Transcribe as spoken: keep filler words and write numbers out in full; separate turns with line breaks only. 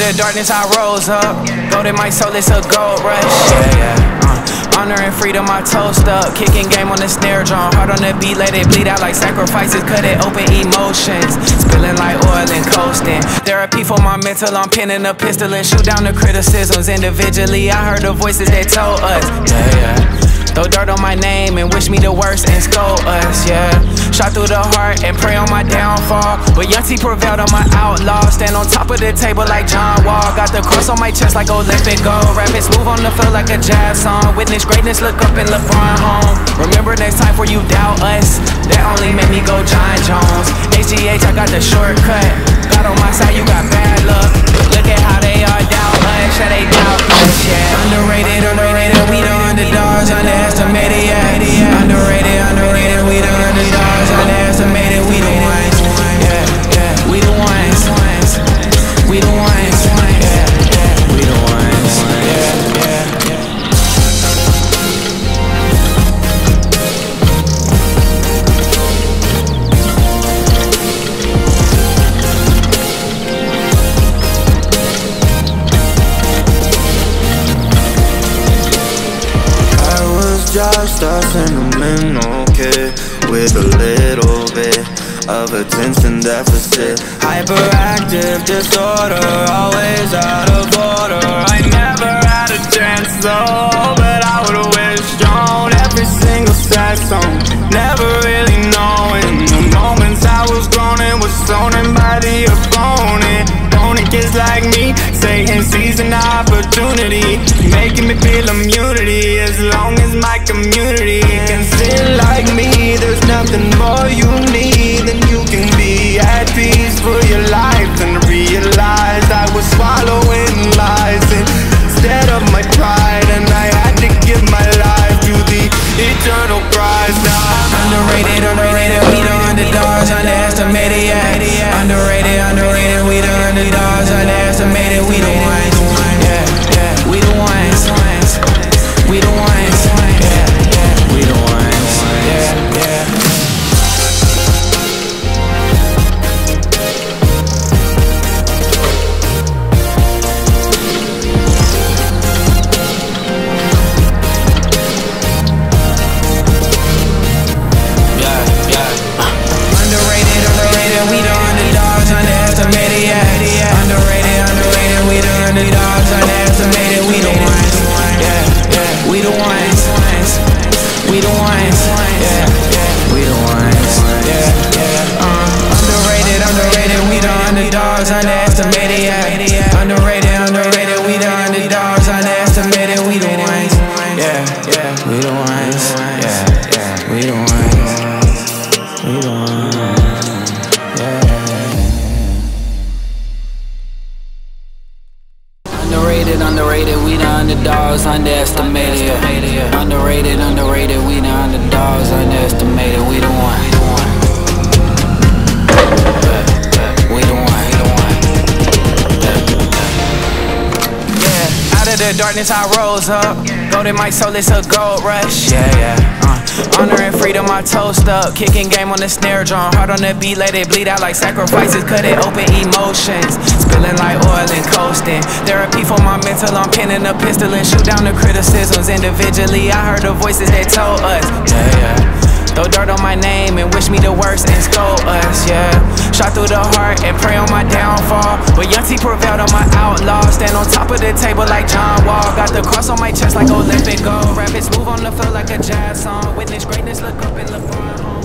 the darkness I rose up. Gold in my soul, it's a gold rush. Yeah, yeah. Uh, honor and freedom, I toast up. Kicking game on the snare drum. Heart on the beat, let it bleed out like sacrifices. Cut it open, emotions spilling like oil and coasting. Therapy for my mental, I'm pinning a pistol and shoot down the criticisms. Individually, I heard the voices that told us. Yeah, yeah. Throw dirt on my name and wish me the worst and scold us, yeah. Shot through the heart and pray on my downfall, but Young T prevailed on my outlaw. Stand on top of the table like John Wall. Got the cross on my chest like Olympic gold. Rapping smooth on the field like a jazz song. Witness greatness, look up in LeBron home. Remember next time before you doubt us. That only made me go John Jones. H G H, I got the shortcut. God on my side, you got bad luck. Look at how they all doubt us, yeah, they doubt us, yeah. Underrated, underrated, we the underdogs, underestimated, yeah. Underrated, underrated, we the underdogs, underestimated, we the ones, yeah, yeah. We the ones, we the ones, yeah, yeah. We the ones, yeah, yeah, yeah.
Just a sentimental kid with a little bit of attention deficit. Hyperactive disorder, always out of order. I never had a chance though, but I would've wished on every single sad song. Never really knowing the moments I was grown and was thrown in by the opponent. Opponent kids like me, Satan sees an opportunity, making me feel immunity. As long as my community can sit like me, there's nothing more you need than you can be at peace for your life. And realize I was swallowing lies instead of my pride, and I had to give my life to the eternal prize. Now I'm underrated, underrated, we the underdogs, underestimated, yeah. Underrated, underrated, we the underdogs, underestimated, we the ones, yeah, yeah. We the ones, we the ones, yeah, yeah. We the ones, yeah, yeah. Underestimated, yeah. Underrated, underrated, we the underdogs, underestimated, we the ones, yeah, yeah. We the ones, yeah, yeah. We the ones, we the ones, yeah. Underrated, underrated, we the underdogs, underestimated, yeah. Underrated, underrated, we the underdogs, underestimated, we the ones. The darkness I rose up. Gold in my soul, it's a gold rush. Yeah, yeah. Uh, honor and freedom, I toast up. Kicking game on the snare drum. Heart on the beat, let it bleed out like sacrifices. Cut it open, emotions spilling like oil and coasting. Therapy for my mental, I'm pinning a pistol and shoot down the criticisms. Individually, I heard the voices that told us. Yeah, yeah. Throw dirt on my name and wish me the worst and scold us, yeah. Shot through the heart and pray on my downfall, but Young T prevailed on my outlaw. Stand on top of the table like John Wall. Got the cross on my chest like Olympic gold. Rapping smooth on the field like a jazz song. Witness greatness, look up in LeBron home.